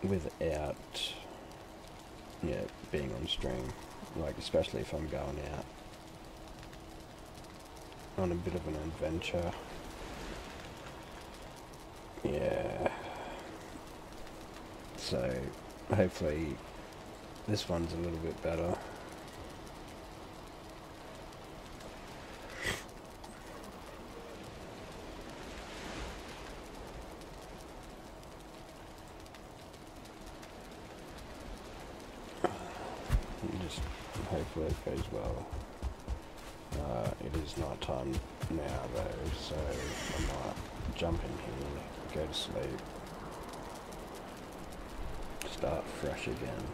without, yeah, being on stream. Like, especially if I'm going out on a bit of an adventure. Yeah. So, hopefully this one's a little bit better. Just hopefully it goes well. It is night time now though, so I might jump in here, go to sleep, start fresh again.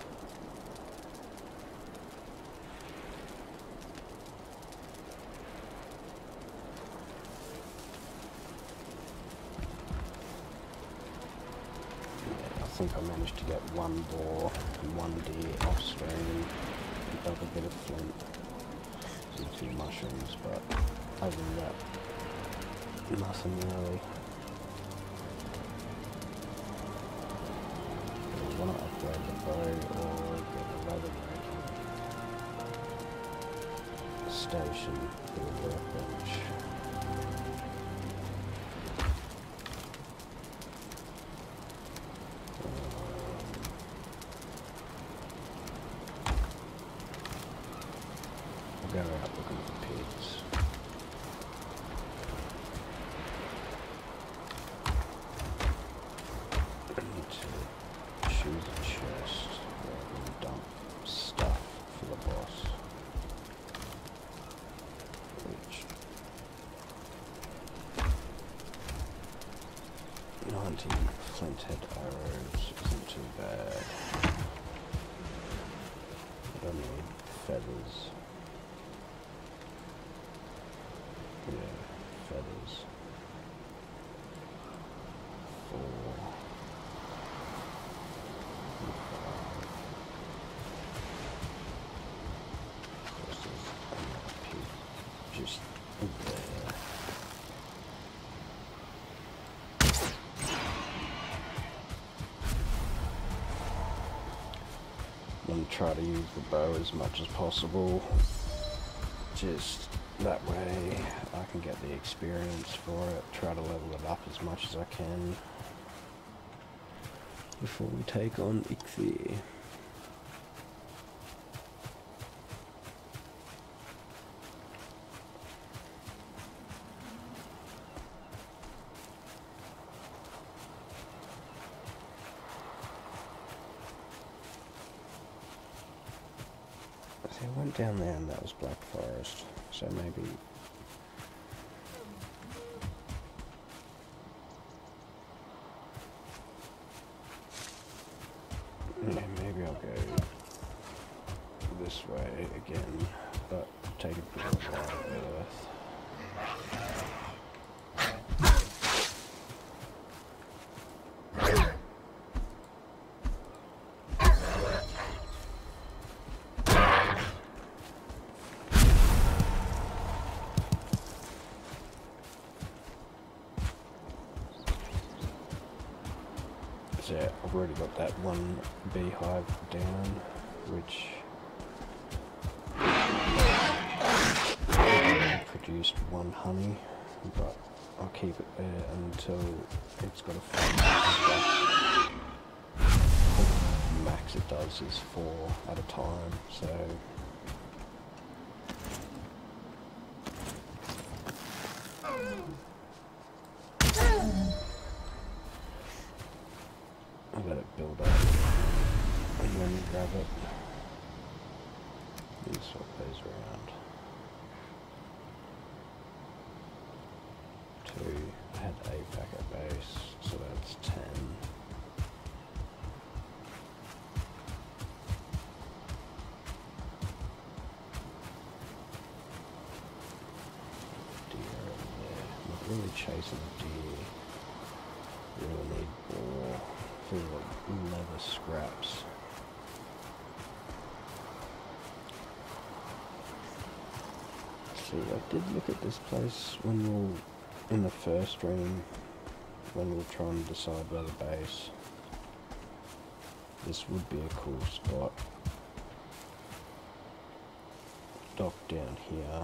Yeah, I think I managed to get one boar and one deer off stream, and dug a bit of flint. A few mushrooms, but other than that, nothing really. I want to upgrade the bow or get a leather breaking station for the workbench. I'll go out looking for pigs. I need to choose a chest where I can dump stuff for the boss. Which 90 flinthead arrows isn't too bad. I don't need feathers. Yeah, feathers. 4 and 5. This is another pig just there. I'm going to try to use the bow as much as possible. Just that way I can get the experience for it, try to level it up as much as I can before we take on Ichthy. See, I went down there and that was Black Forest, so maybe... yeah, maybe I'll go this way again, but take a bit of Wild Earth. Yeah, I've already got that one beehive down, which produced 1 honey, but I'll keep it there until it's got a full max it does is 4 at a time, so I'll let it build up and then grab it and swap those around. 2, I had 8 back at base, so that's 10. Deer over there. I'm not really chasing a deer. Really need boar for the leather scraps. See, I did look at this place when we were in the first stream, when we were trying to decide where the base. This would be a cool spot. Dock down here.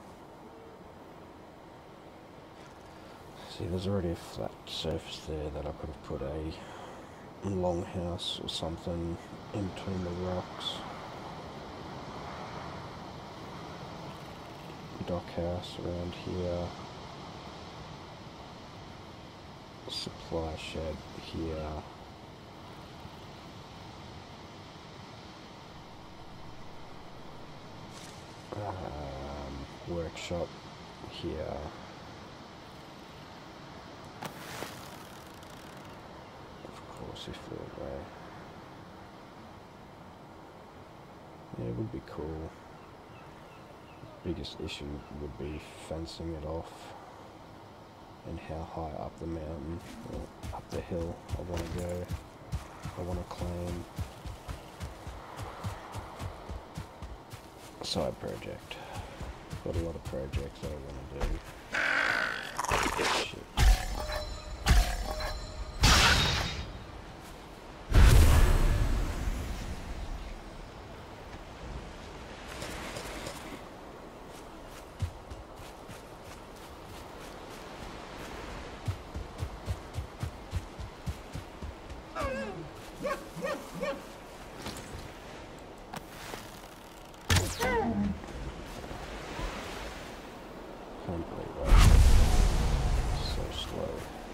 See, there's already a flat surface there that I could have put a longhouse or something in between the rocks. Dock house around here. Supply shed here. Workshop here. Of course, if we're away. Yeah, it would be cool. Biggest issue would be fencing it off and how high up the mountain or up the hill I want to go. I want to claim. Side project. Got a lot of projects that I want to do. Shit. So slow.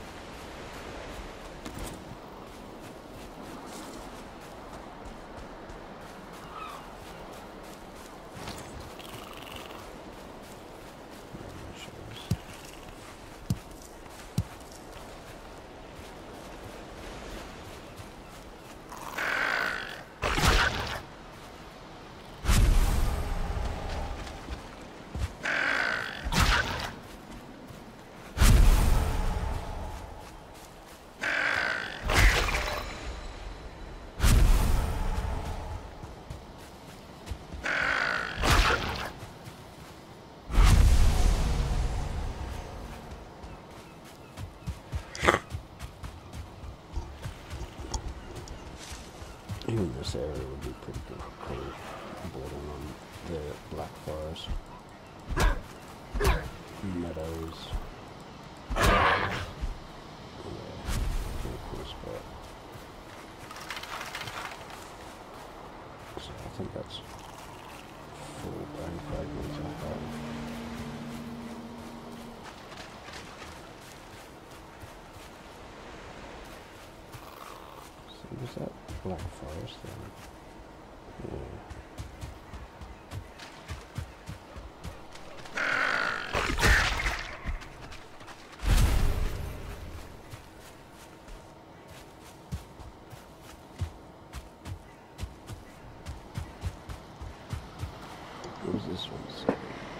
Even this area would be pretty cool, bordering on the Black Forest, meadows. Yeah, pretty cool spot. So I think that's full bone fragments I have. Was that Black Forest then? Yeah. What was this one say?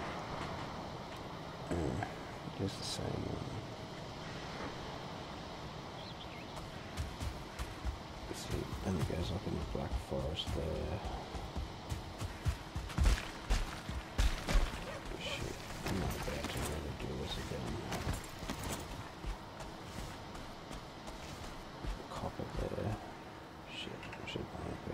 I guess the same one. And it goes up in the Black Forest there. Shit, I'm not about to really do this again. Copper there. Shit, I should make it.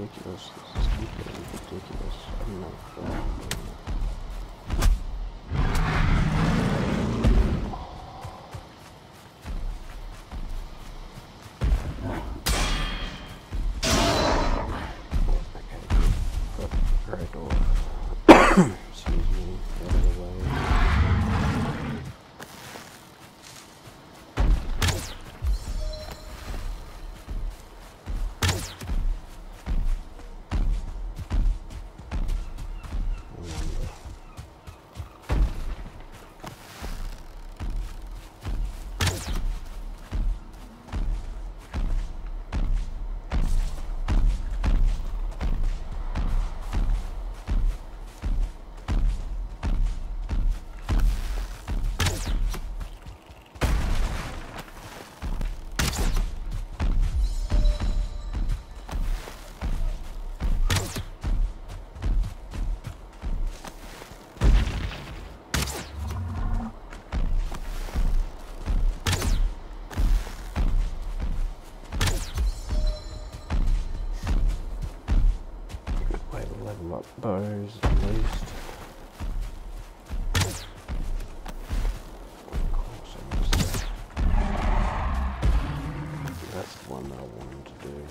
ridiculous. This is completely ridiculous. I don't know why I'm doing it. Bows at least. Of course, that's the one that I wanted to do.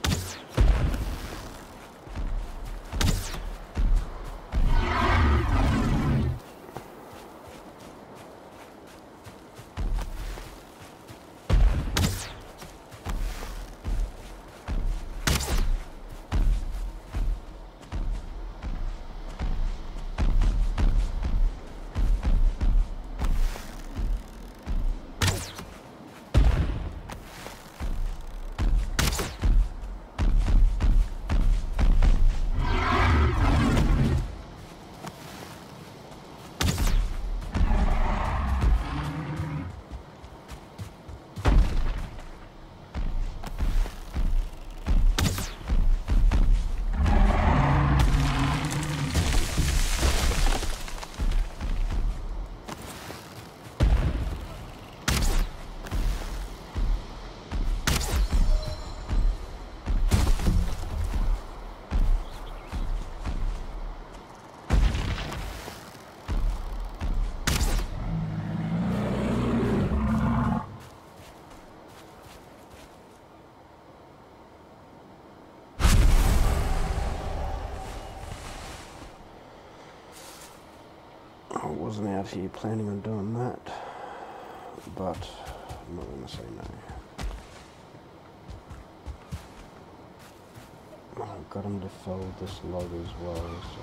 I wasn't out here planning on doing that, but I'm not going to say no. I've got him to fold this log as well, so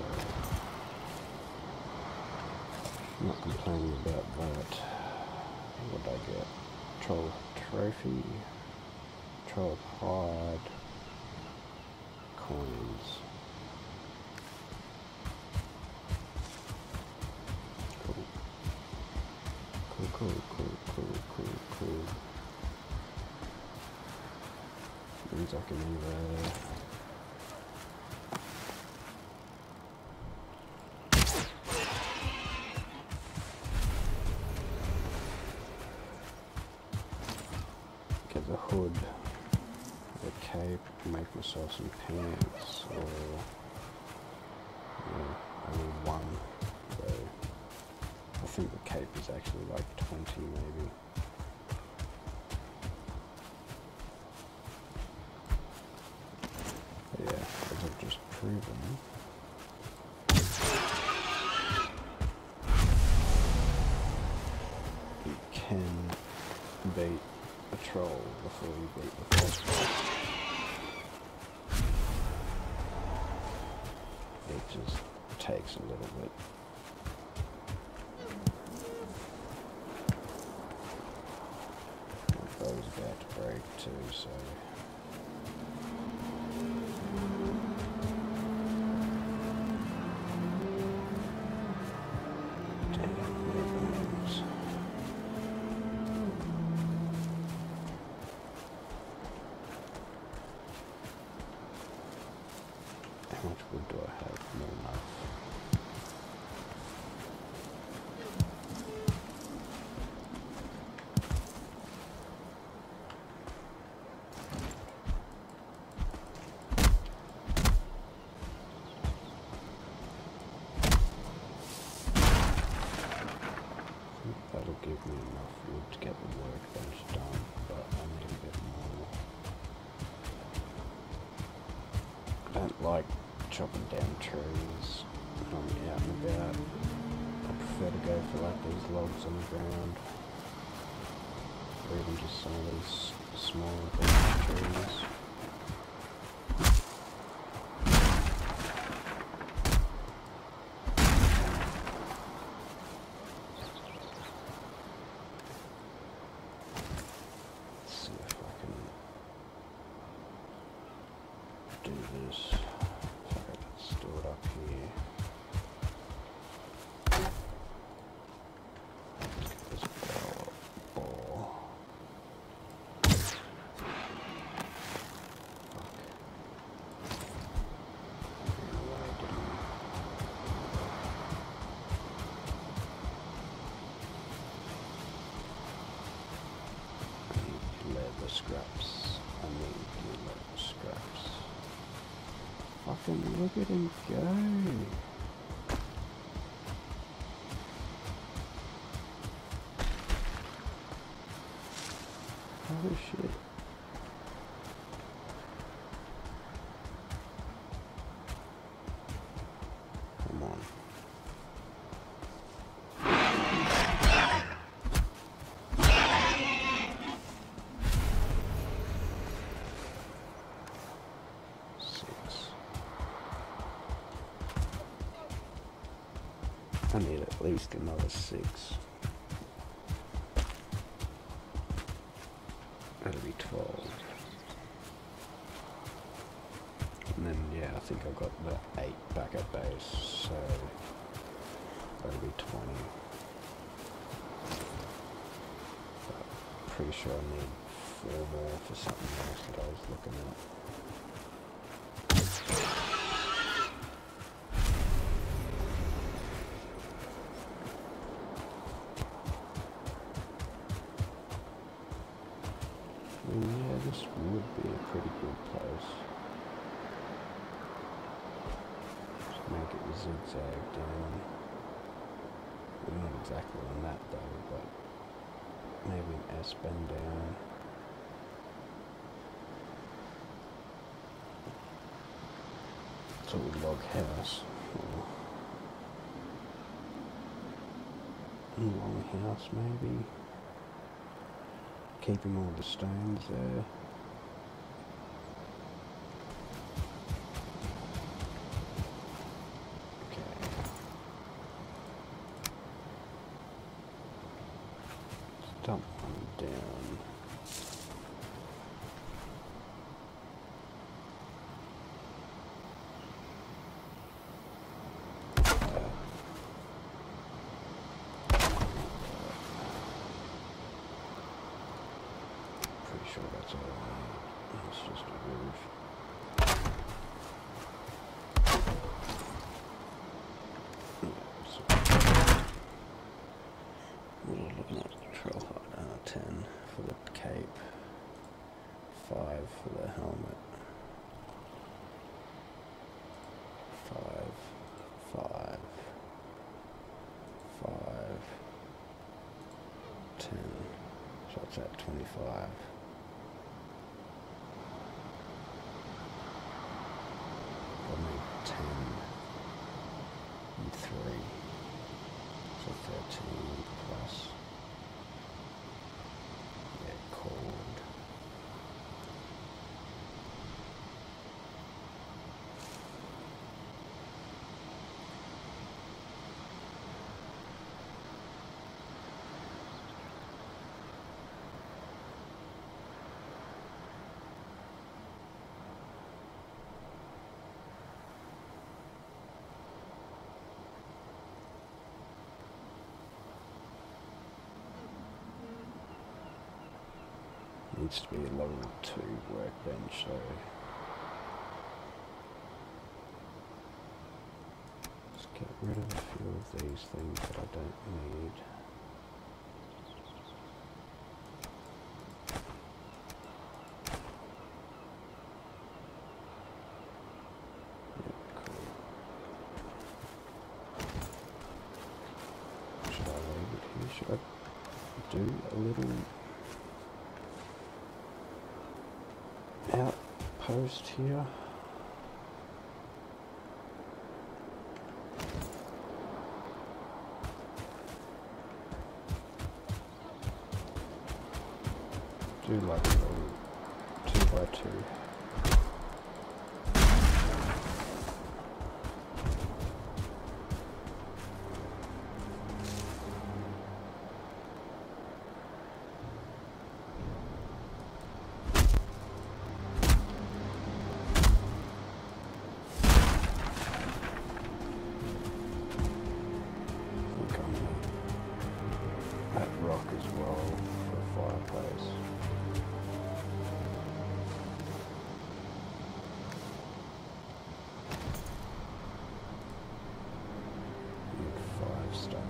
I'm not complaining about that. What did I get? Troll trophy, troll hide, coins. Cool. Means I can either get the hood, the cape, make myself some pants, or only one, though. I think the cape is actually like 20 maybe. But yeah, as I've just proven, you can beat a troll before you beat the first one. It just takes a little bit. Bow's about to break too, so damn ribbons. How much wood do I have? Not enough. give me enough wood to get the workbench done, but I need a bit more. I don't like chopping down trees when I'm out and about. I prefer to go for like these logs on the ground, or even just some of these smaller trees. Scraps. I need leather scraps. Fucking look at him go. Holy shit. Come on. I need at least another 6. That'll be 12. And then, yeah, I think I've got the 8 back at base, so that'll be 20. But pretty sure I need 4 more for something else that I was looking at. Yeah, this would be a pretty good place. Just make it zigzag down. Well, not exactly on that though, but maybe an S bend down. It's a log house. Long house maybe. Keeping all the stones there. Okay. Let's dump one down. Sure that's all I need. It's just a roof. Yeah, so we're looking at trail hut. 10 for the cape, 5 for the helmet, 5, 10. So it's at 25. I need 10 and 3, so 13 plus, yeah, cord. Needs to be a level 2 workbench, so let's get rid of a few of these things that I don't need. Yep, cool. Should I leave it here? Should I do a little outpost here. Do like a little 2x2. Rock as well for a fireplace. And 5 stone.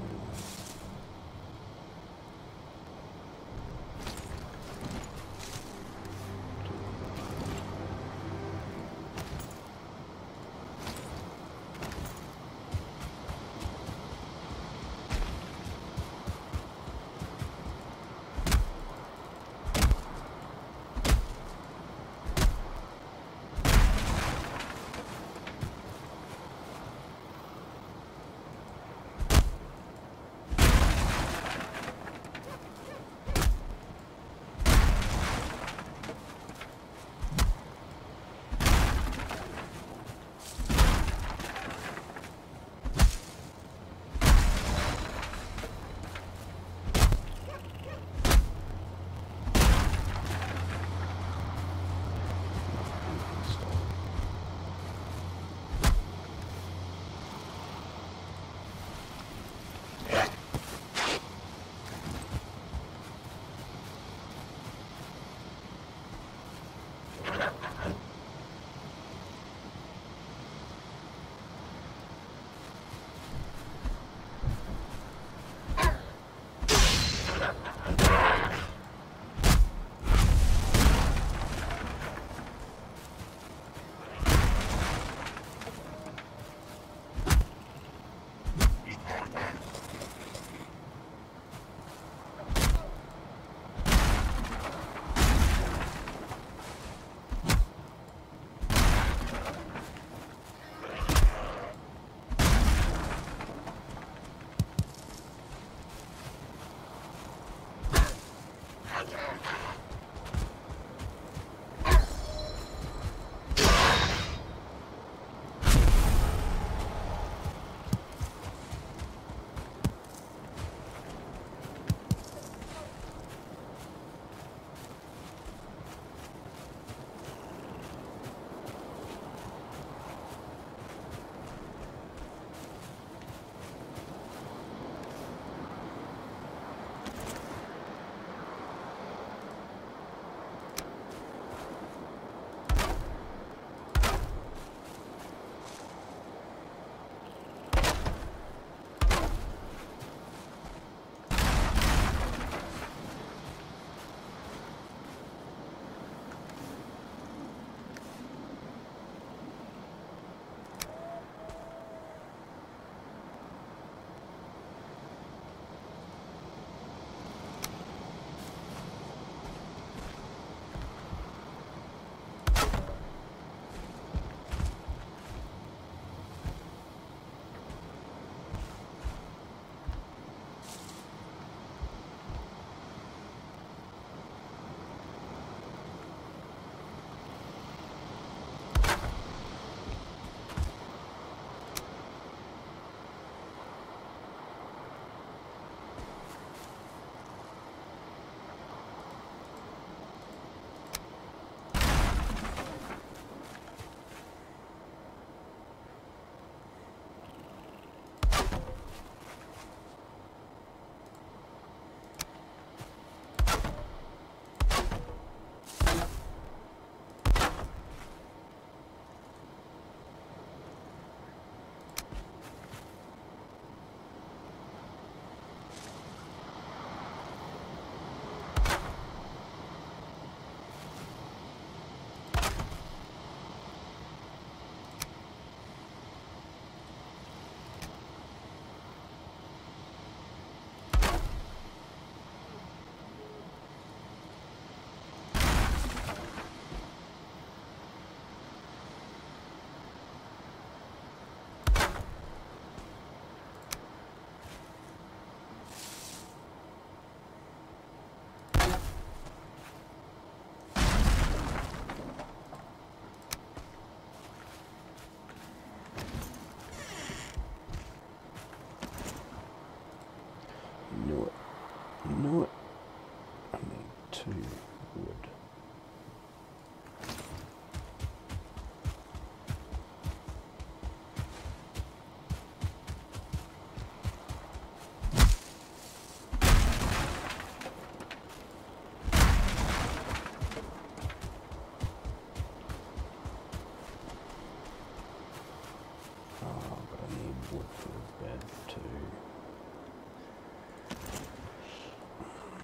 know what? I need 2 wood. But I need wood for the bed too.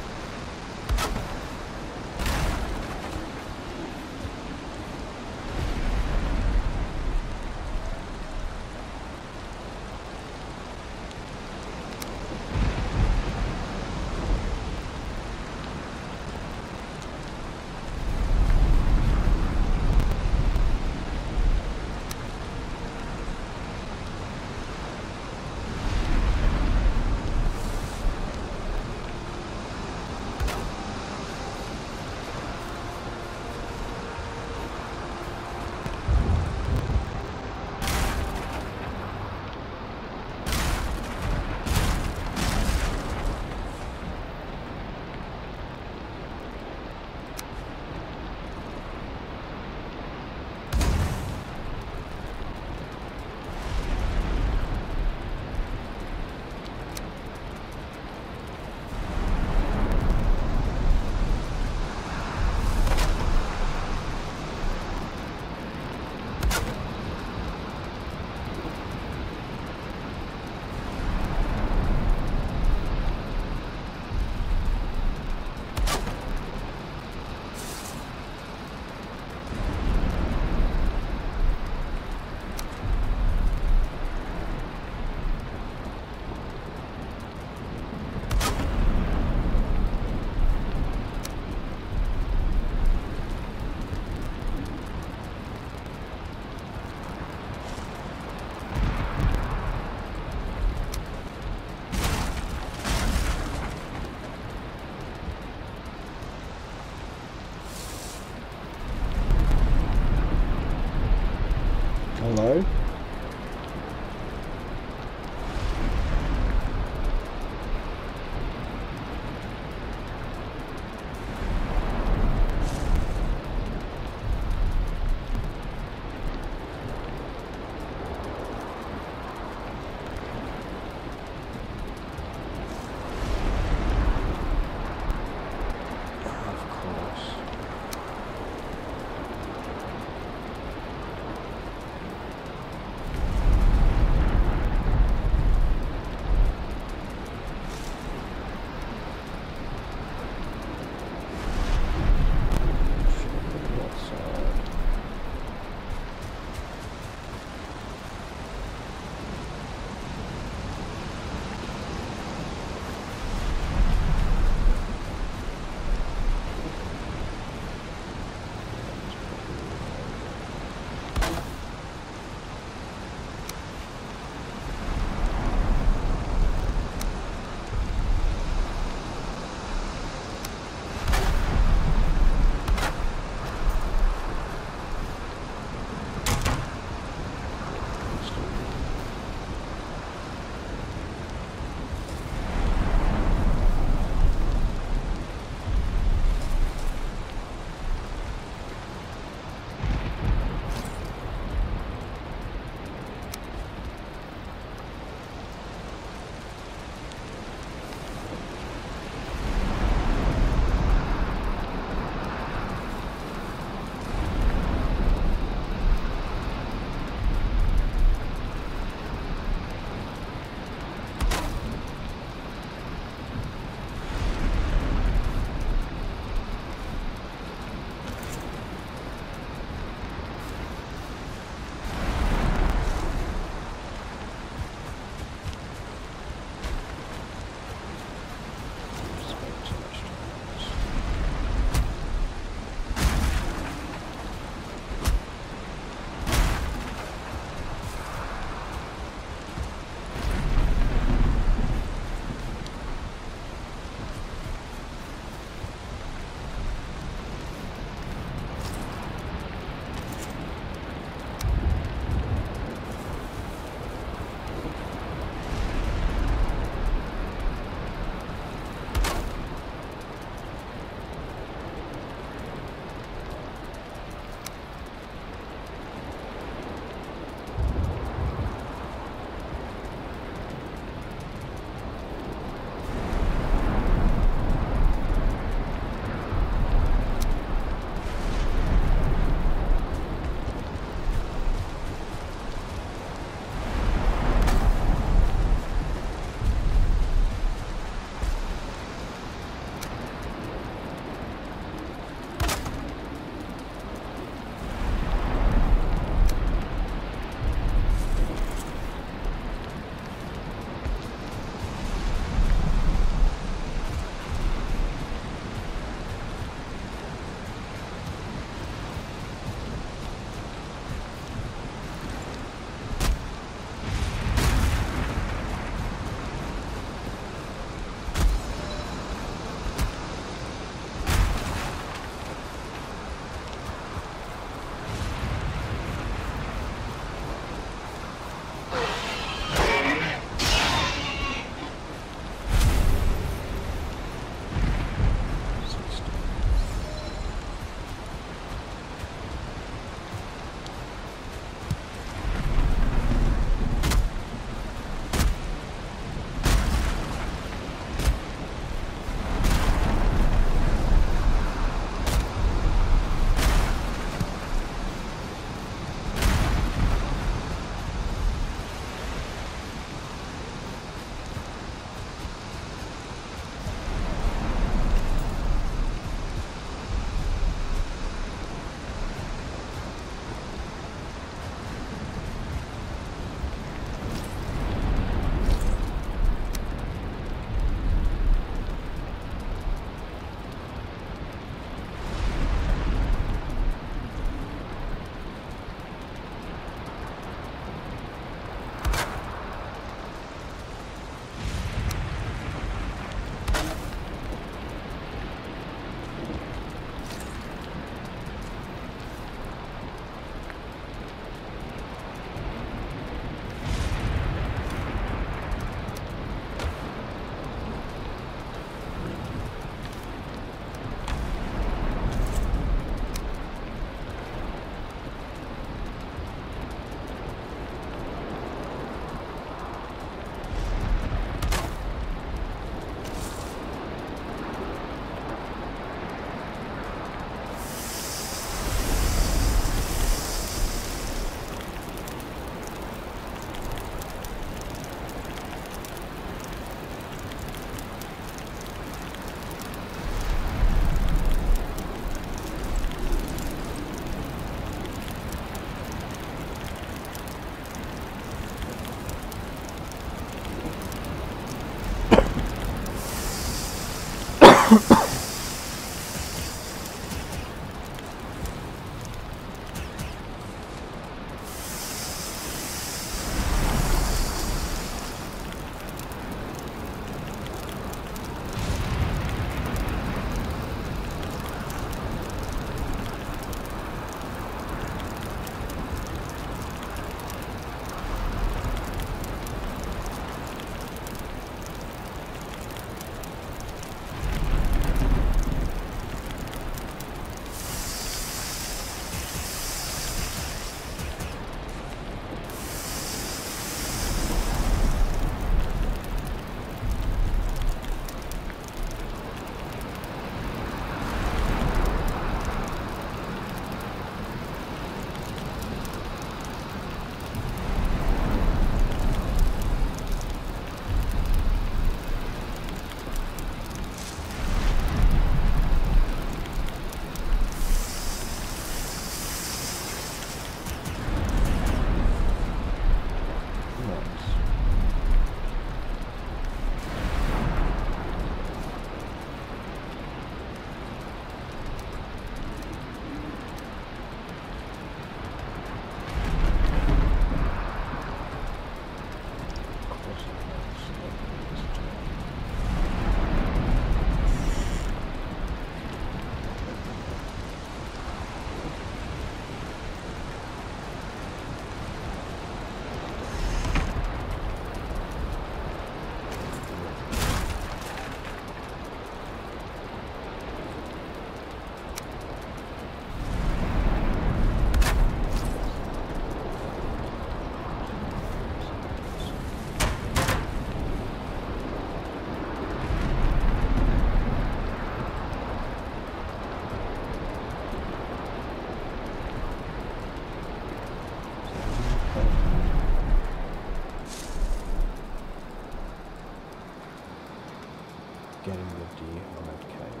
Getting the dehyde cape.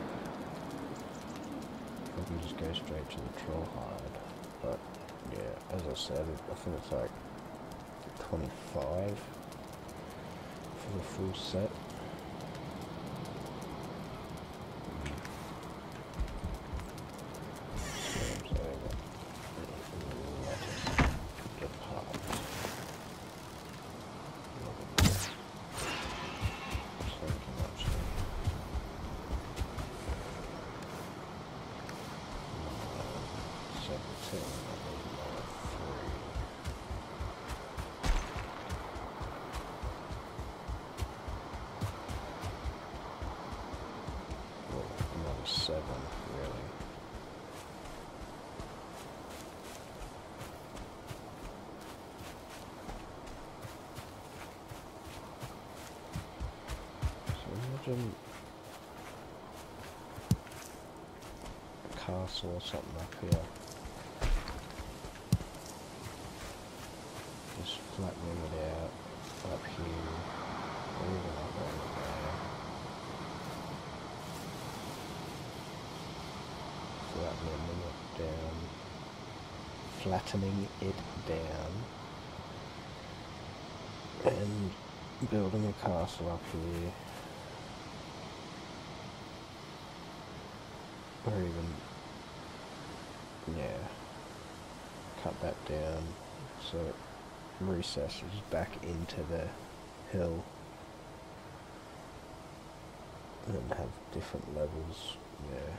I can just go straight to the troll hide. But yeah, as I said, I think it's like 25 for the full set. Seven, really. So imagine a castle or something up here. Just flattening it out up here, or even up over there. Flattening it down, and building a castle up here, or even, yeah, cut that down so it recesses back into the hill. and have different levels. Yeah.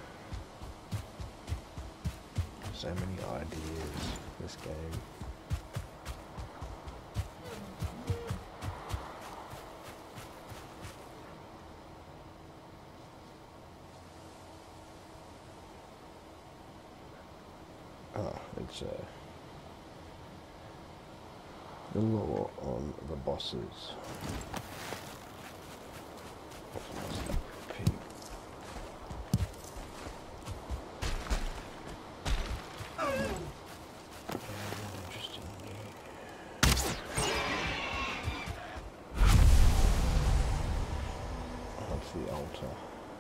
So many ideas, this game. It's the law on the bosses. The altar.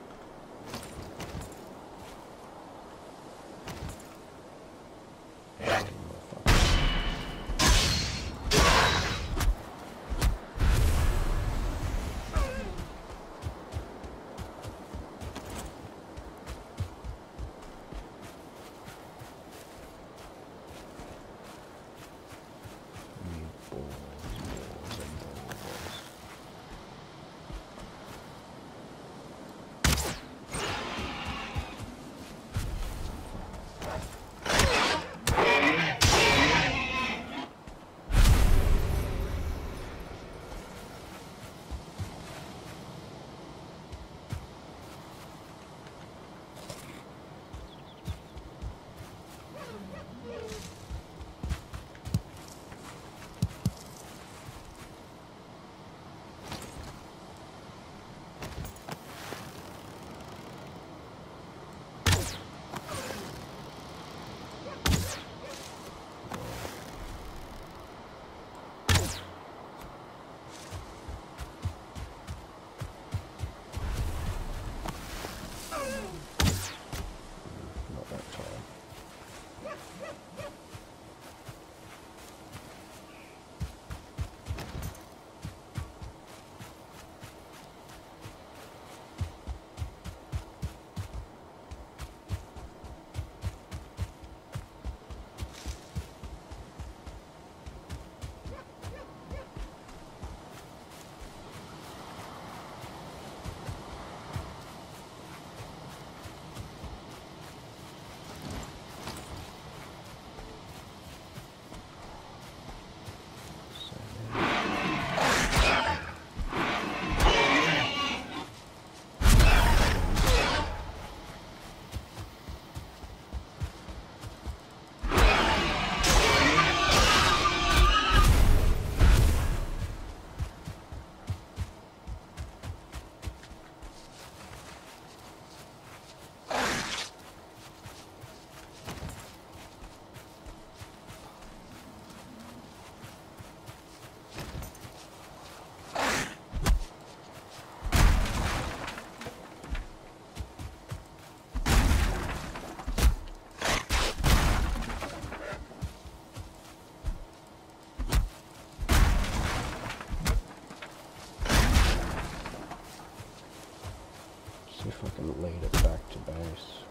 If I can lead it back to base.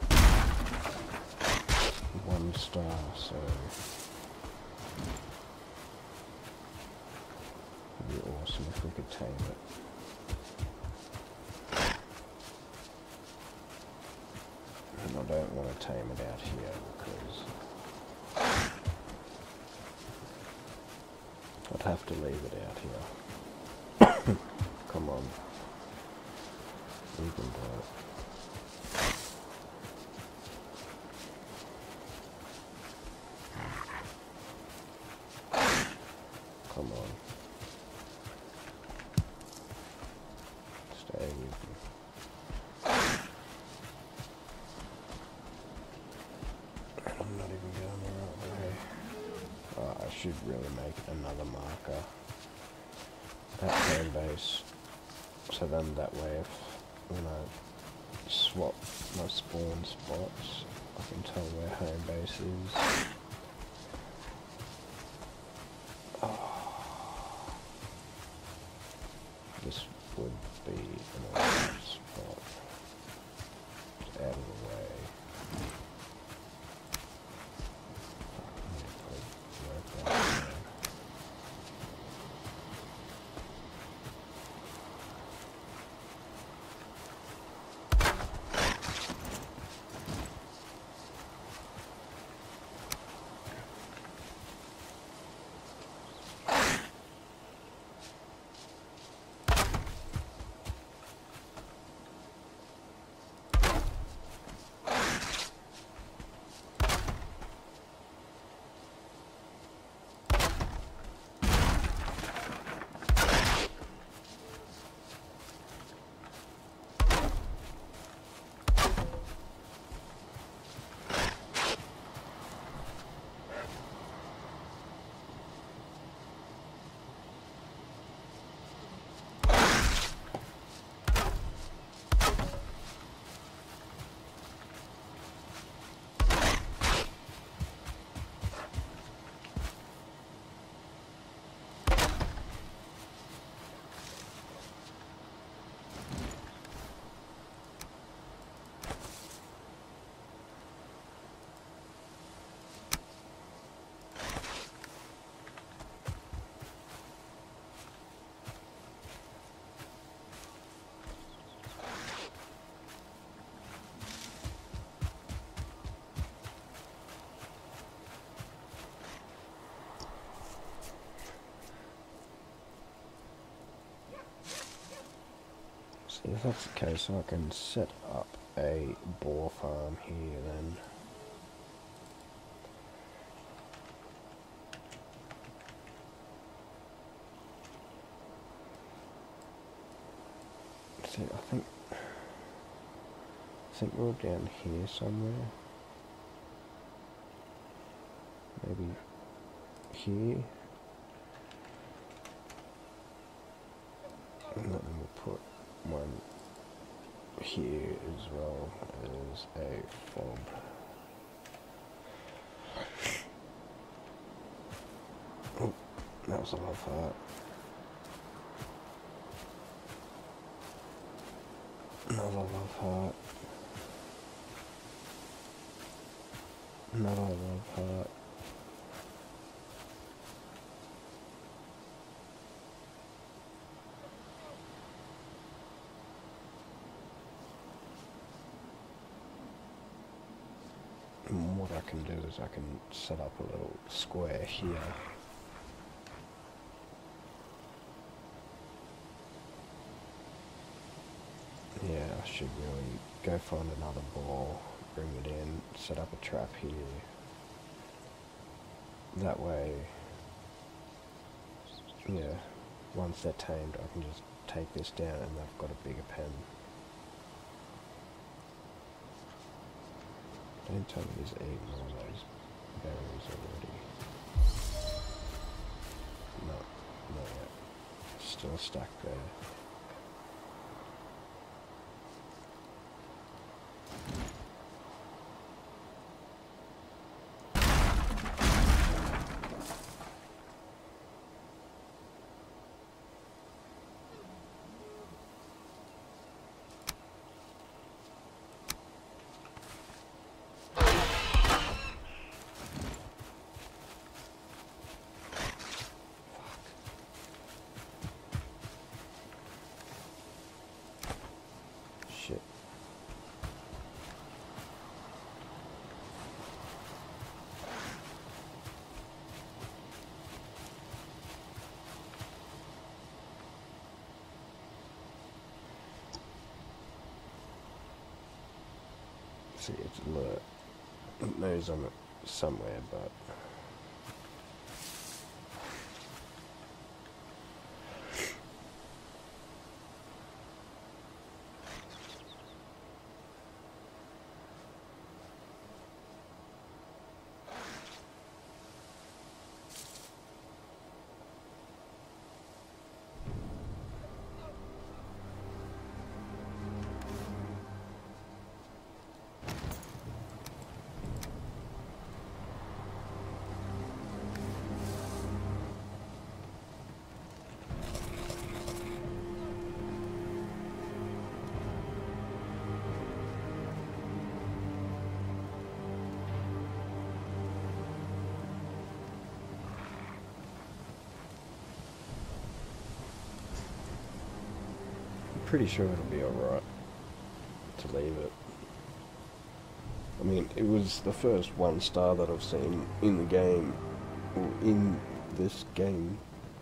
1 star, so it'd be awesome if we could tame it. And I don't want to tame it out here because I'd have to leave it out here. Come on. You can do it. Come on. Stay with me. I'm not even going the right way. I should really make another marker at home base. So then that way if when I swap my spawn spots, I can tell where home base is. This would be an awesome spot. Just out of the way. See, if that's the case, I can set up a boar farm here then. See, I think we're down here somewhere. Maybe here. And then we'll put one here as well as a fob. Oh, that was a love heart. Another love heart. Another love heart. And what I can do is I can set up a little square here. Yeah, I should really go find another ball, bring it in, set up a trap here. That way, yeah, once they're tamed, I can just take this down and they've got a bigger pen. Don't tell me he's eaten all those berries already. No, not yet. Still stuck there. Shit. See, it's alert. It knows I'm somewhere, but pretty sure it'll be alright to leave it. I mean, it was the first 1 star that I've seen in the game, or in this game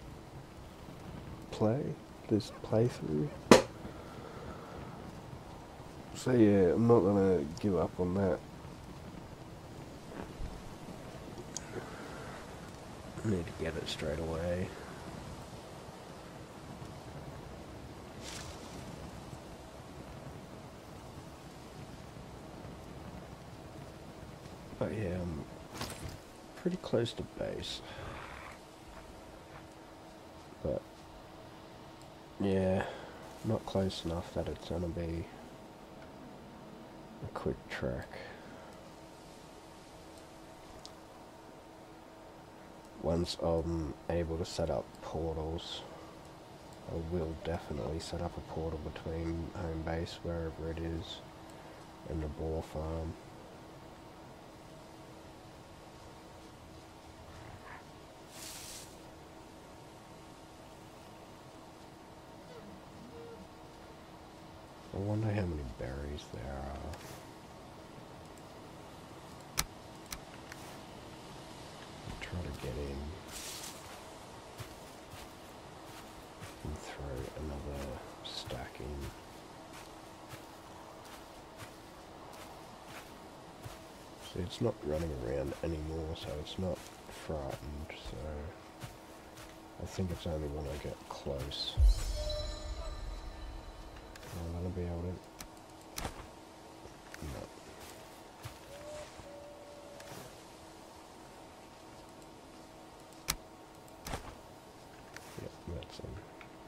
this playthrough. So yeah, I'm not gonna give up on that. I need to get it straight away. But yeah, I'm pretty close to base. But yeah, not close enough that it's gonna be a quick trek. Once I'm able to set up portals, I will definitely set up a portal between home base, wherever it is, and the boar farm. I wonder how many berries there are. I'll try to get in and throw another stack in. See, it's not running around anymore, so it's not frightened, so I think it's only when I get close I'm gonna be able to... No. Yep, that's him.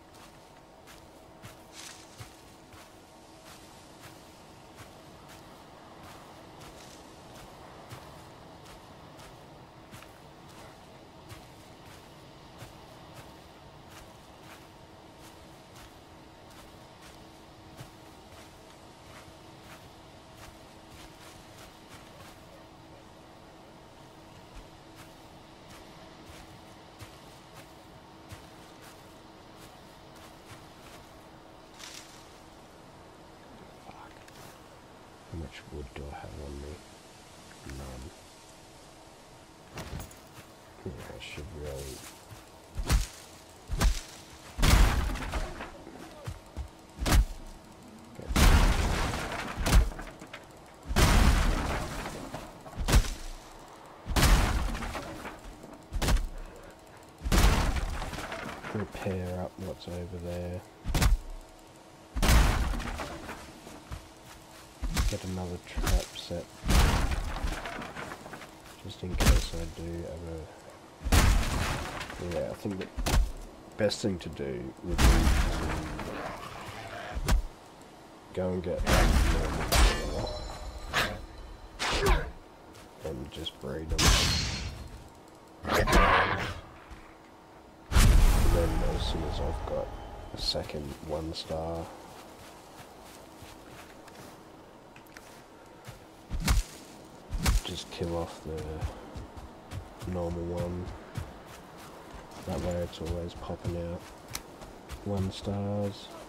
How much wood do I have on me? None. Yeah, I should really... repair up what's over there. Get another trap set, just in case I do ever... Yeah, I think the best thing to do would be to go and get normal boar and just breed them. And then as soon as I've got a second 1-star, just kill off the normal one. That way it's always popping out 1-stars.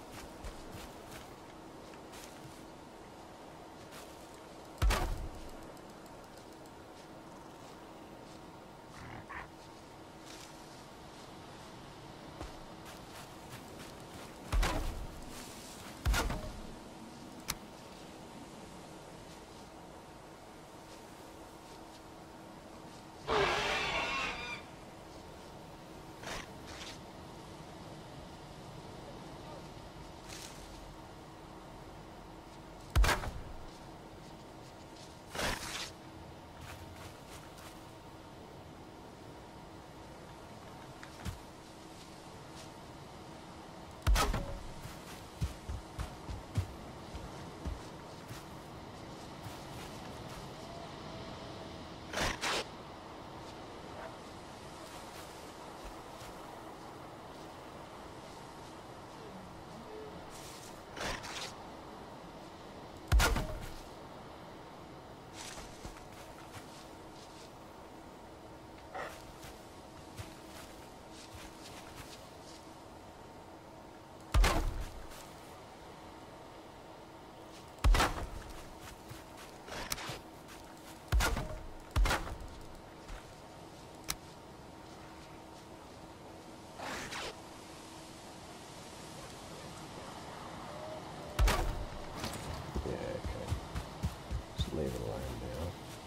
Leave it alone now.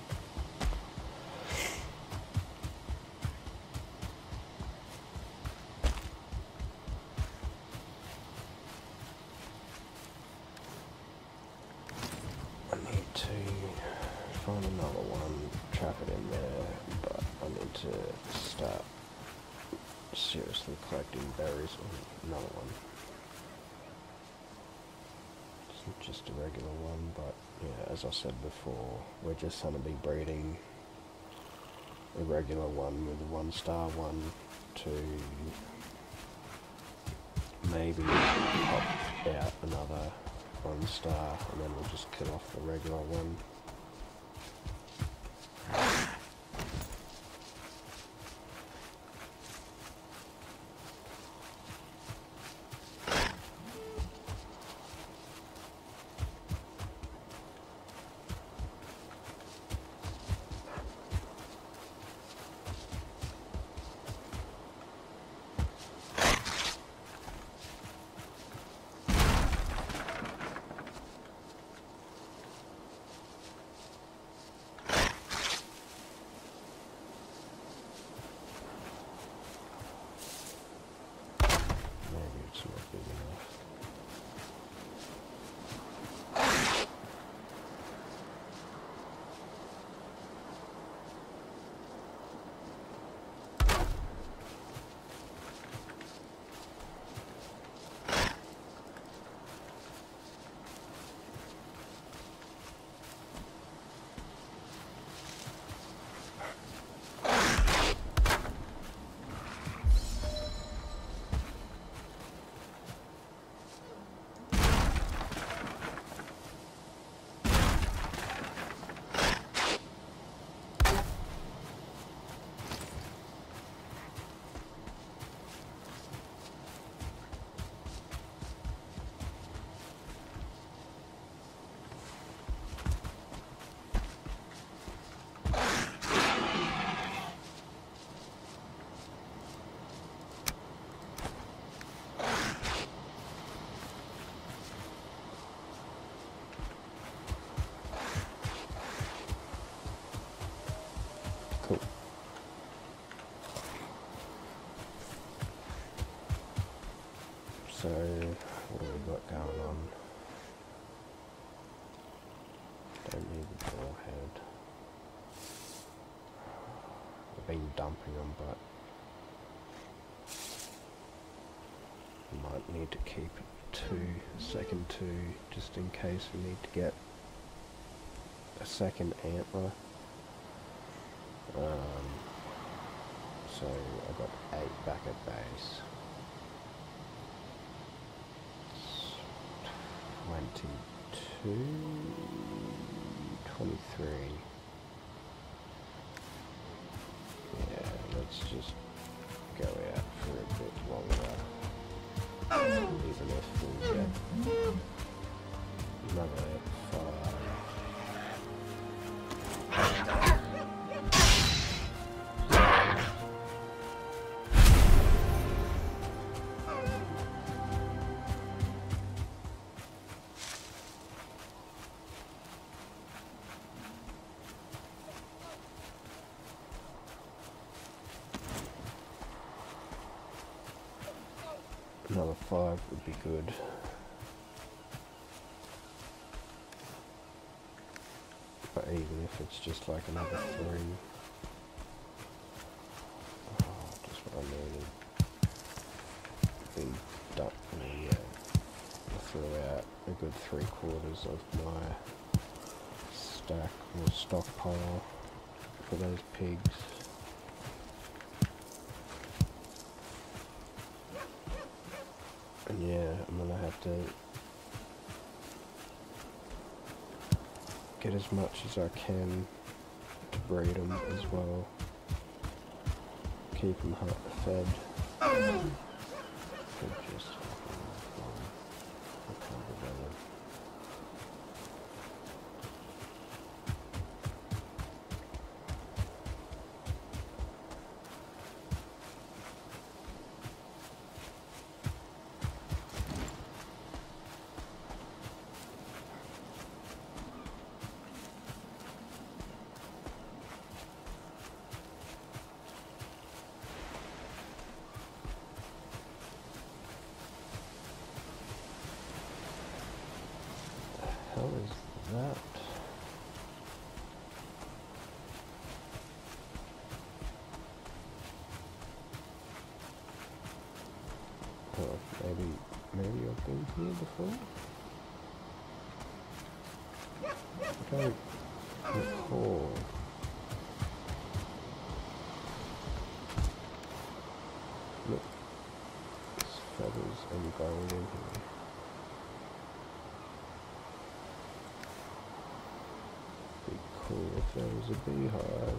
I need to find another one, trap it in there, but I need to start seriously collecting berries. Oh, another one. Just a regular one, but yeah, as I said before, we're just going to be breeding a regular one with a 1-star one to maybe pop out another 1-star, and then we'll just kill off the regular one. So, what have we got going on? Don't need the ball head. I've been dumping them, but might need to keep second two, just in case we need to get a second antler. So I got 8 back at base. 22, 23. Yeah, let's just go out for a bit longer. Even if we get another 5. Another 5 would be good. But even if it's just like another 3, just what I needed. I threw out a good 3/4 of my stack or stockpile for those pigs. And yeah, I'm gonna have to get as much as I can to breed them as well. Keep them fed. Just I can't be bothered. How is that? Oh, maybe I've been here before? I don't recall. Look, there's feathers and gold in here. Be cool if there was a beehive.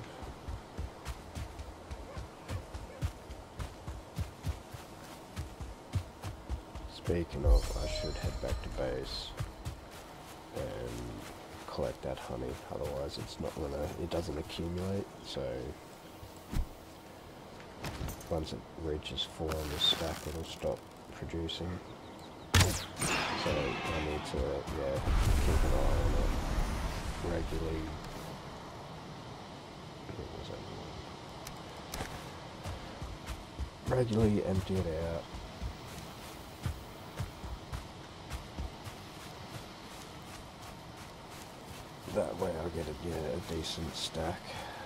Speaking of, I should head back to base and collect that honey, otherwise it doesn't accumulate, so once it reaches 4 on the stack it'll stop producing. So I need to, keep an eye on it regularly. Regularly empty it out. That way I'll get a decent stack.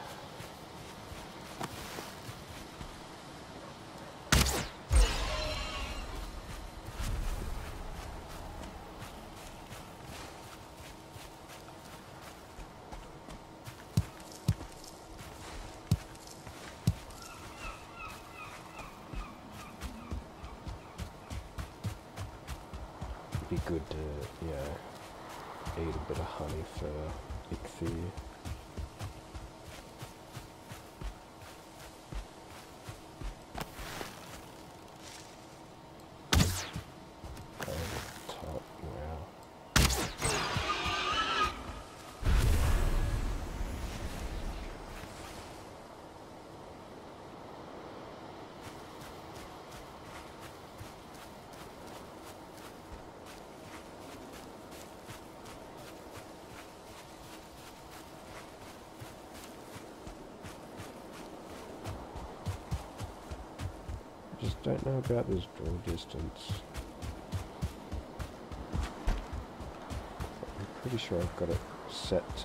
Be good to, eat a bit of honey for Ichthys. Top, wow. Just don't know about this draw distance. pretty sure I've got it set to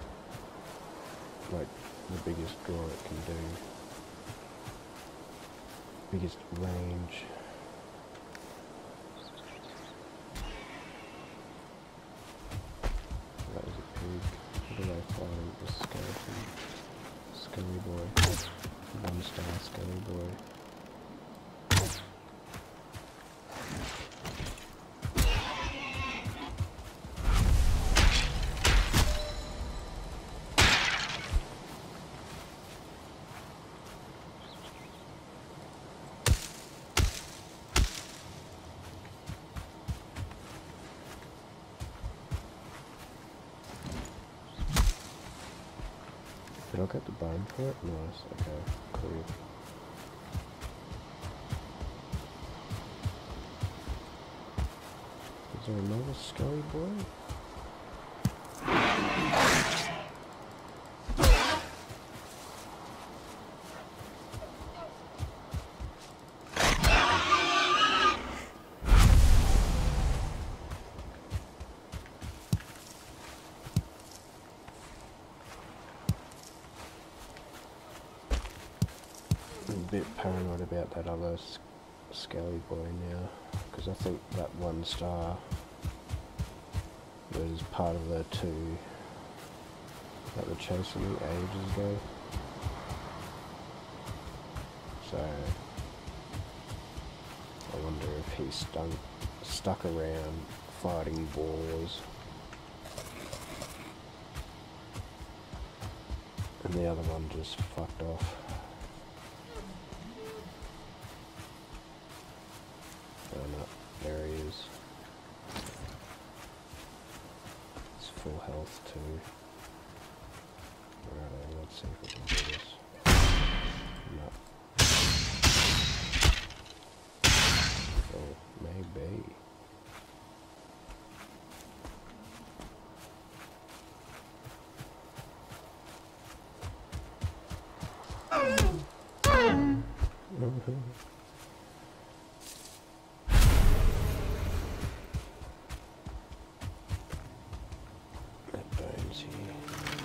like the biggest draw it can do. Biggest range. That was a pig. What did I find? The skeleton. Scully boy. 1-star Scully boy. Did I get the bone for it? Nice, okay, cool. Is there another Scully boy? I'm a bit paranoid about that other Scully boy now, because I think that 1-star was part of the 2 that were chasing me ages ago. So I wonder if he's stuck around fighting wars. And the other one just fucked off. Oh no, there he is. It's full health too. Alright, let's see if we can do this. No. Oh, maybe. That bones here.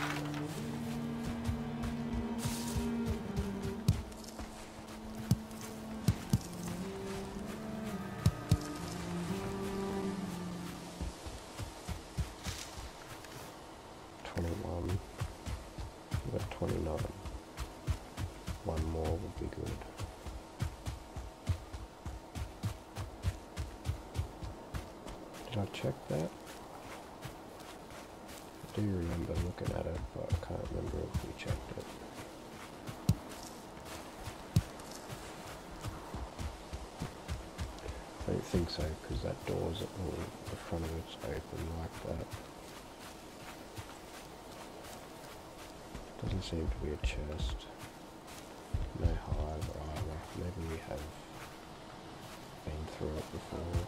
We've got 29. One more would be good. Did I check that? I do remember looking at it, but I can't remember if we checked it. I don't think so, because that door's at the front of it's open like that. Doesn't seem to be a chest. No hive either. Maybe we have been through it before.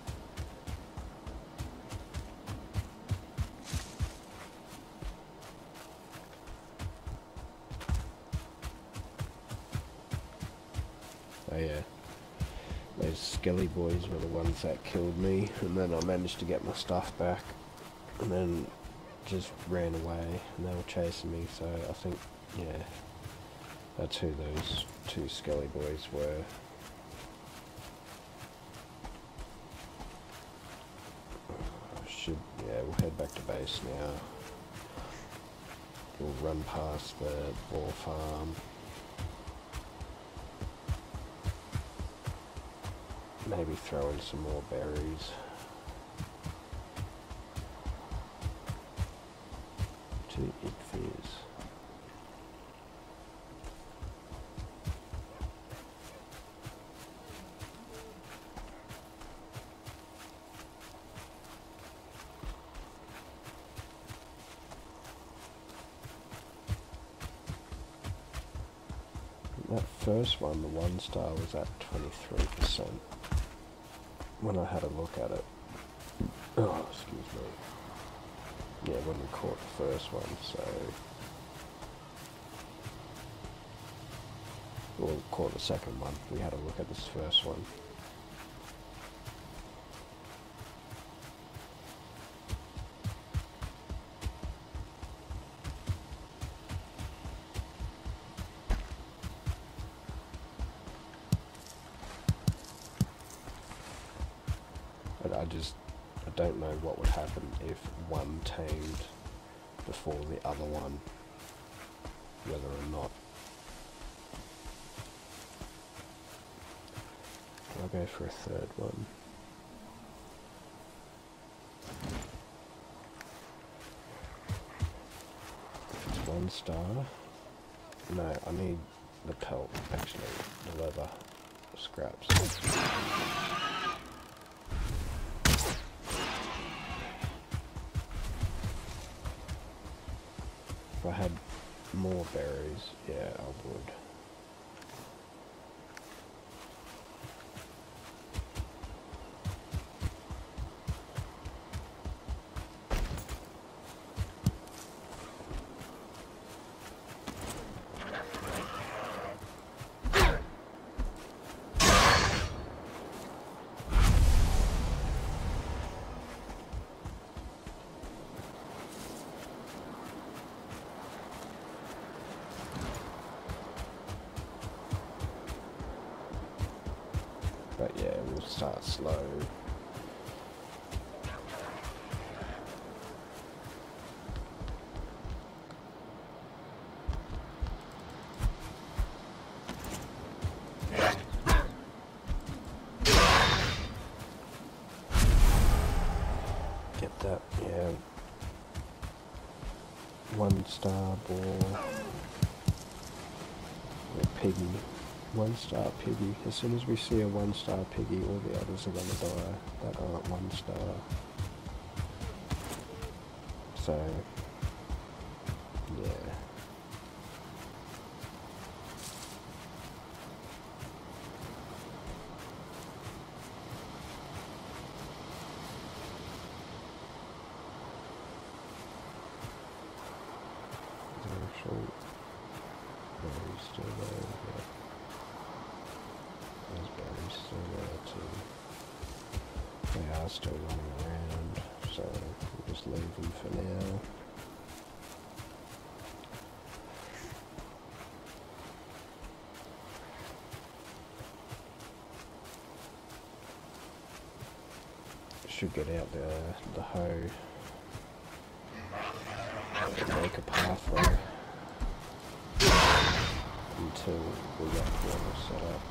Oh yeah. Those Skelly boys were the ones that killed me, and then I managed to get my stuff back, and then just ran away, and they were chasing me, so I think, yeah, that's who those 2 Skelly boys were. We'll head back to base now. We'll run past the boar farm. Maybe throw in some more berries. To eat fizz. That first one, the 1-star, was at 23%. When I had a look at it. Oh, excuse me. Yeah, when we caught the first one, so... We'll caught the second one. We had a look at this first one. I don't know what would happen if one tamed before the other one, whether or not. I'll go for a third one. It's 1 star. No, I need the pelt, actually, the leather scraps. If I had more berries, yeah, I would. But yeah, we'll start slow. Get that, yeah. 1 star ball. Piggy. 1 star piggy. As soon as we see a 1 star piggy, all the others are going to die that aren't 1 star. So, yeah. Is there actually... No, he's still there, yeah. Those berries still there too. They are still running around, so we'll just leave them for now. Should get out the hoe and make a pathway until we get water set up.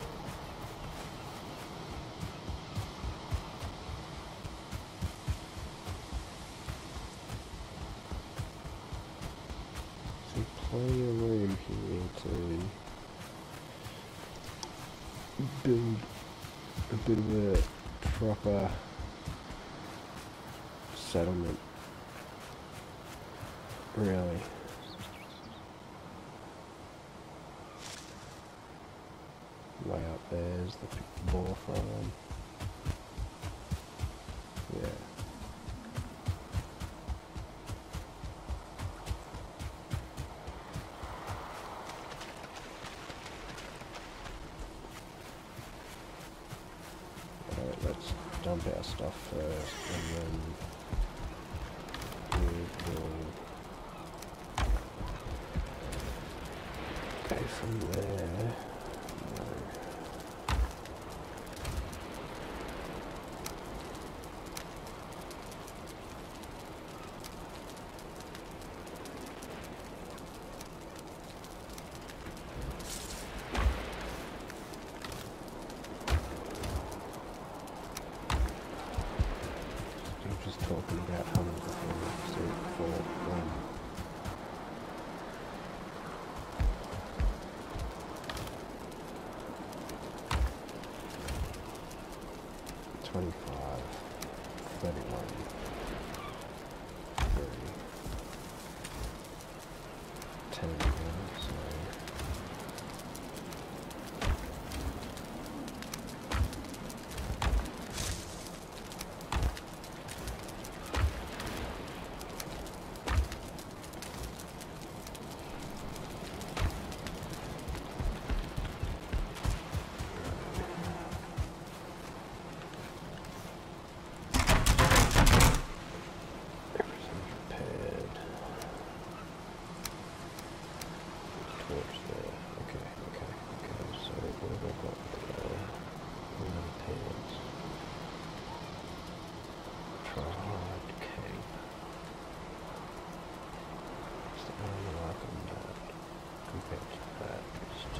So plenty of room here to build a bit of a proper settlement, really. Way up there's the boar farm. Yeah. Alright, let's dump our stuff first and then we will go from there. Talking about humming before 25, 31, 30, 10 again, so...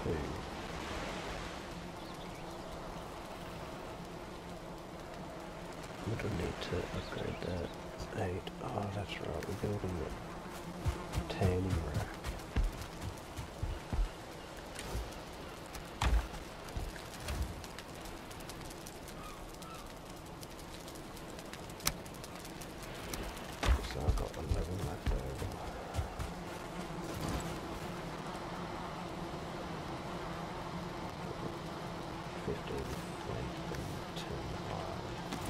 We don't need to upgrade that. 8. Oh, that's right. We're building the tanning rack. So I've got 11 left over. 15 flint and 10 iron.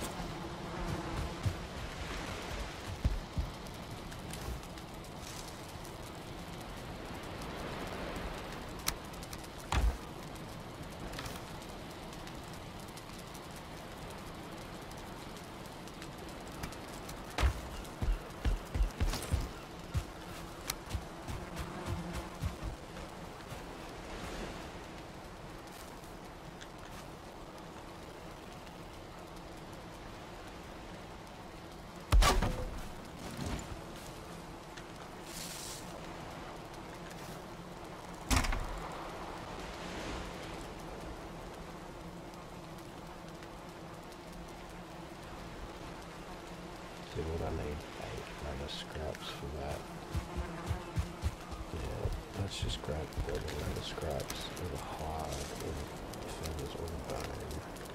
See what I need? 8 leather scraps for that. Yeah, let's just grab all the leather scraps, all the hide, all the feathers, all the bone.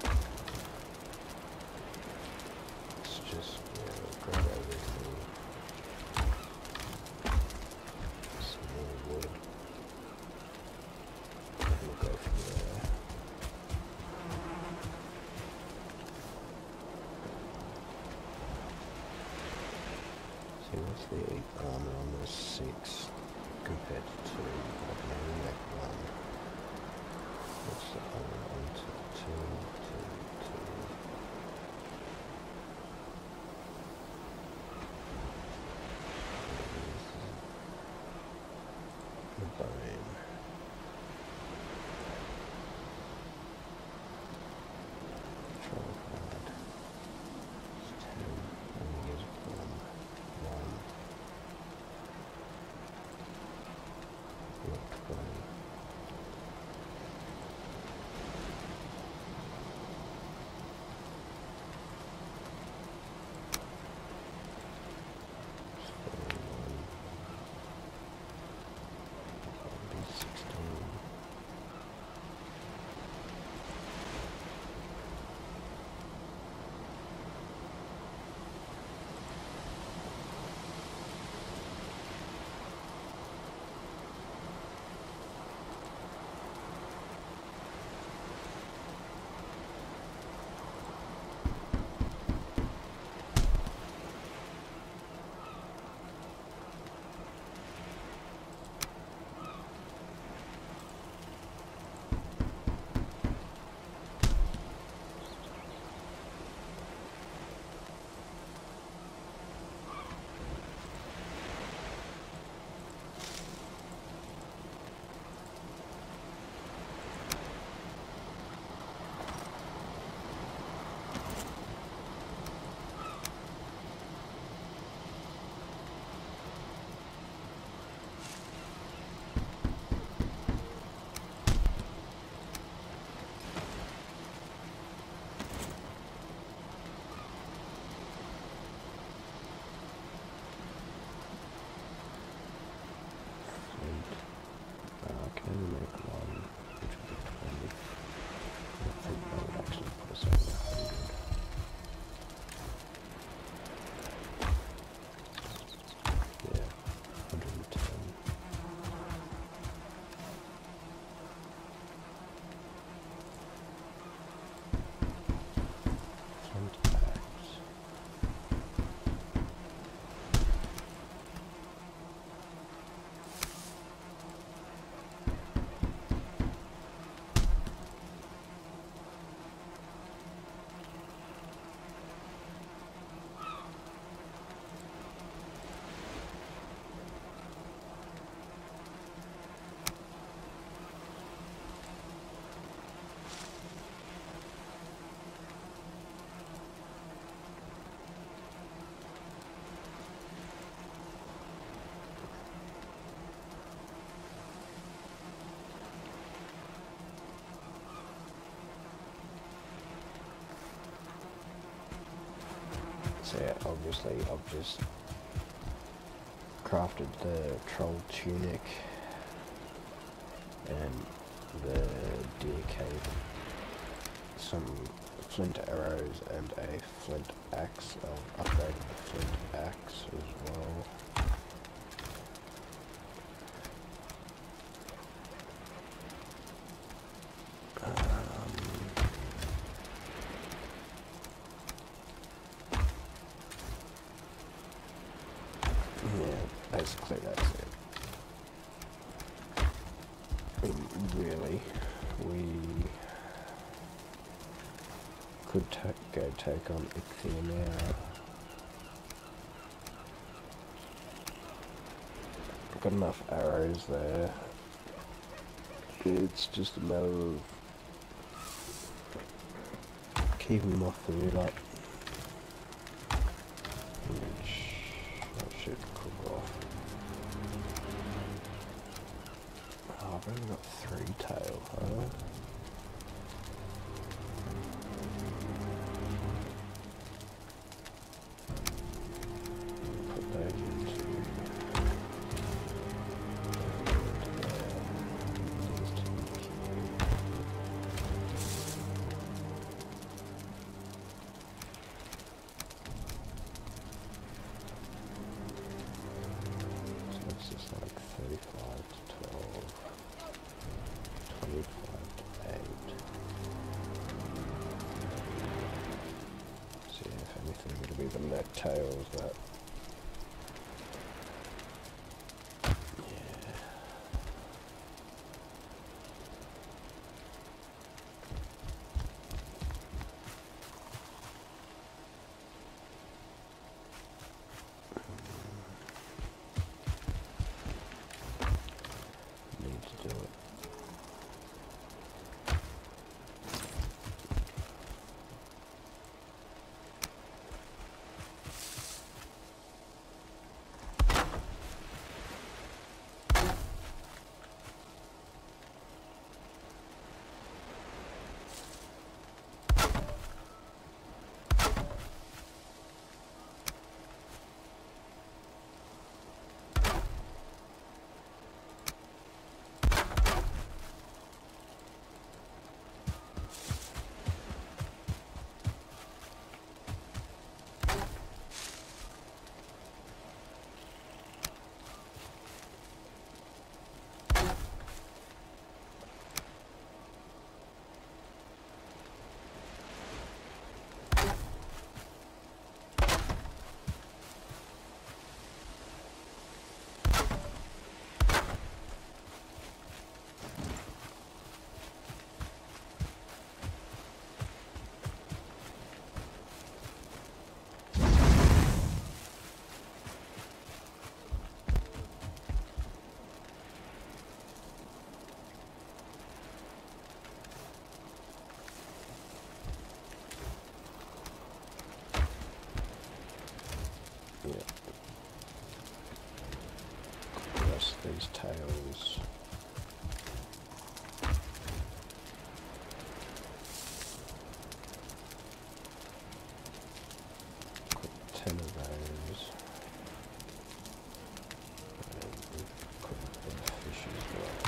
Let's just, yeah, grab everything. Some more wood. And we'll go from there. See, what's the armor on this 6 compared to 2? I've only got 1. What's the armor on 2? 2. The bone. Tripod. It's 10. And we use 1. Locked bone. obviously I've just crafted the troll tunic and the deer cape, some flint arrows and a flint axe. I've upgraded the flint axe as well. Yeah, basically that's it. Really, we could go take on Ichthia now. I've got enough arrows there. It's just a matter of keeping my food up, which I should cook off. Oh, I've only got 3 tail, huh? Put those into there. These 2 here. So it's just like 35 to 12. 25 to 8. See if anything it'll be the neck tails that. Yeah. Need to do it. Yeah. Rest these tails. Cook 10 of those. And cook the fish as well.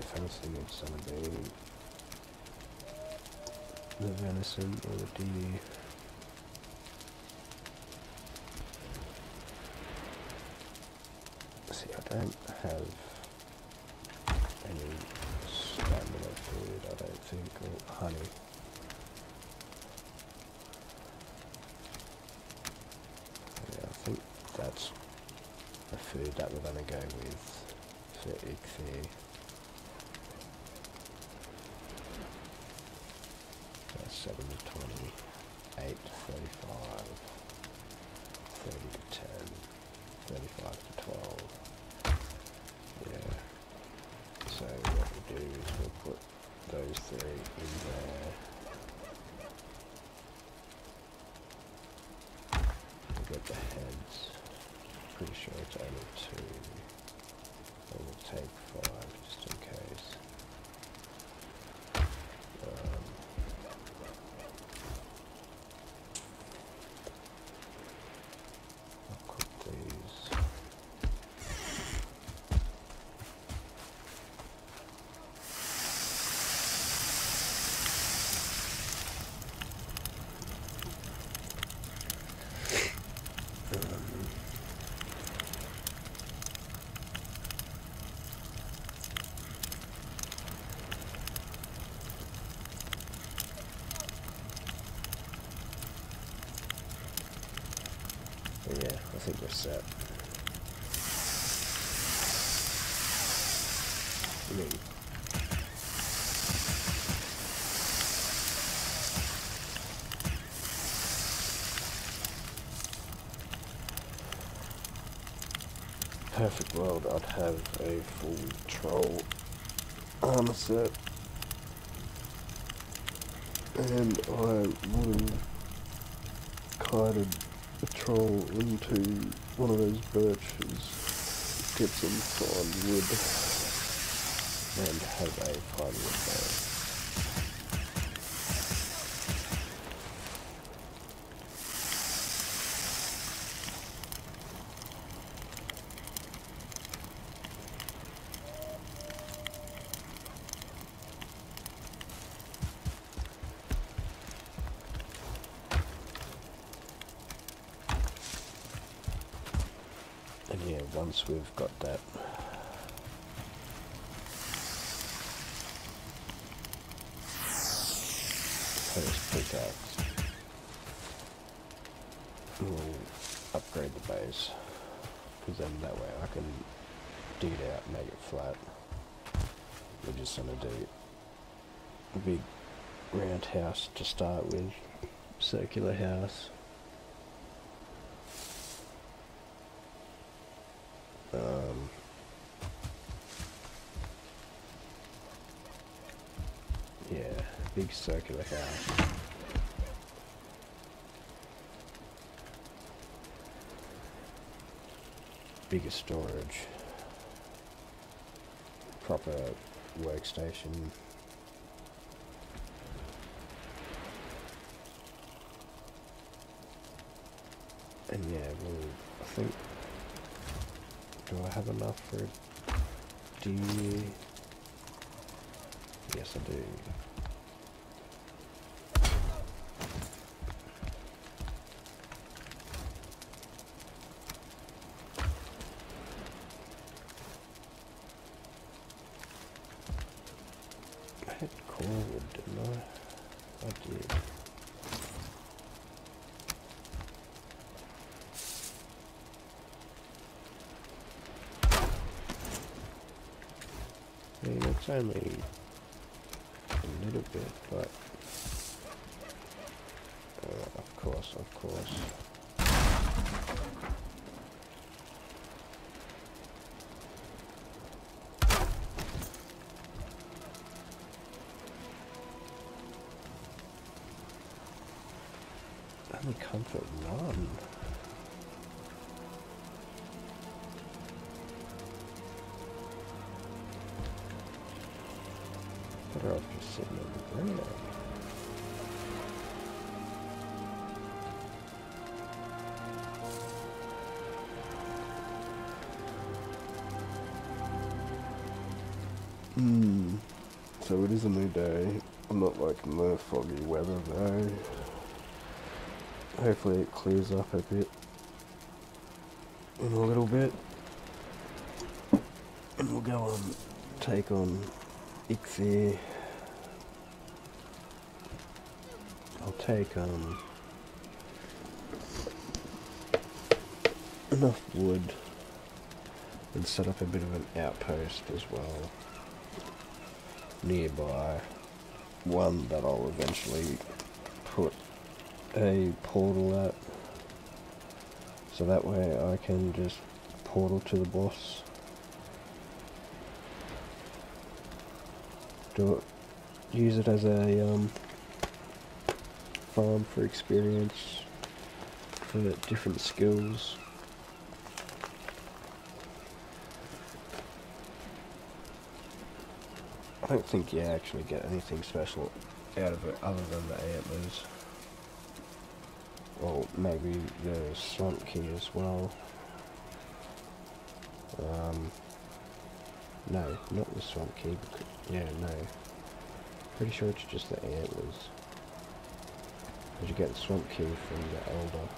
if anything it's going to be the venison or the deer. See, I don't have any stamina food, I don't think, or honey. Yeah, I think that's the food that we're going to go with for Ichthyer. So 7 to 20, 8 to 35, 30 to 10, 35 to 12. Yeah. So what we'll do is we'll put those three in there. We'll get the heads. Pretty sure it's only 2. And we'll take 5 just in case. I'll cook these. Yeah, I think we're set. Perfect world, I'd have a full troll armor set, and I would have kited a troll into one of those birches, get some fine wood, and have a fine wood bow. And yeah, once we've got that first pickaxe, we'll upgrade the base, because then that way I can dig it out and make it flat. We're just going to do a big round house to start with, circular house. Yeah, big circular house. Bigger storage. Proper workstation. And yeah, well, I think, do I have enough for a deer? Yes, I do. I had cordwood, didn't I? I did. I mean, it's only a little bit, but of course. Only comfort 1. Better off just sitting in the ground. So it is a new day. I'm not liking the foggy weather though. Hopefully it clears up a bit in a little bit. And we'll go on, take on Ixir. I'll take enough wood and set up a bit of an outpost as well nearby. One that I'll eventually put a portal at, so that way I can just portal to the boss. Use it as a farm for experience for different skills. I don't think you actually get anything special out of it other than the antlers. Well, maybe the swamp key as well. No, not the swamp key. Yeah, no. Pretty sure it's just the antlers. Because you get the swamp key from the elder.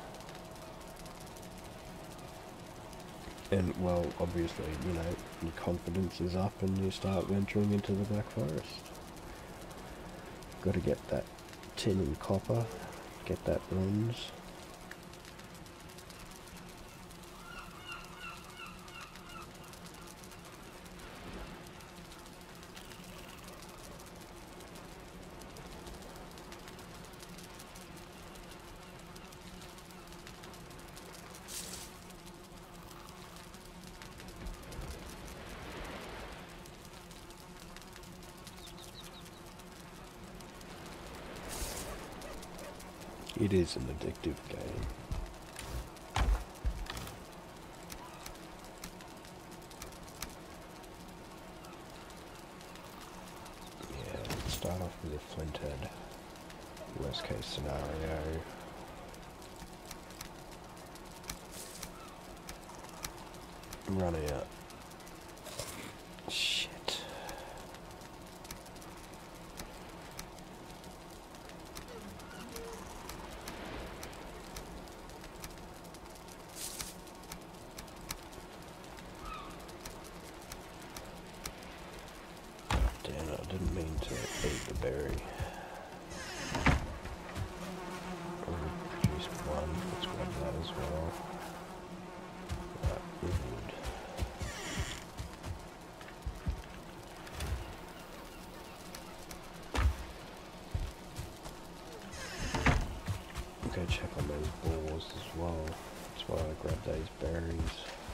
And, well, obviously, you know, your confidence is up and you start venturing into the Black Forest. Got to get that tin and copper, get that bronze. It is an addictive game. Yeah, let's start off with a flinthead. Worst case scenario. Run out. Shit. I didn't mean to eat the berry. Already produced one, let's grab that as well. Wood. Go check on those boars as well. That's why I grabbed those berries.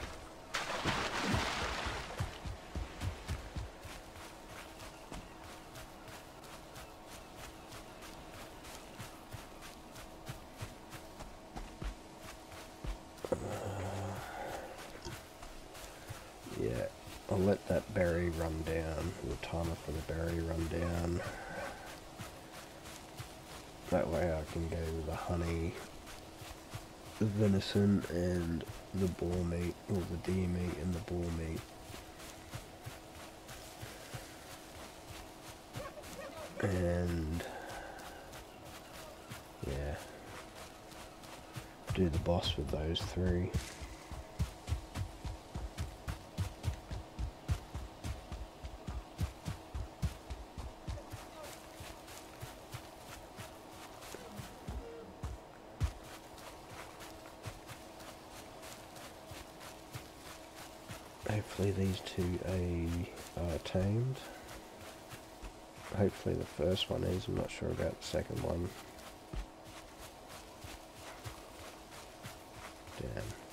Yeah, I'll let that berry run down, the timer for the berry run down. That way I can go with the honey, the venison and the boar meat, or the deer meat and the boar meat. And yeah, do the boss with those three. Hopefully these two are tamed. Hopefully the first one is, I'm not sure about the second one. Damn.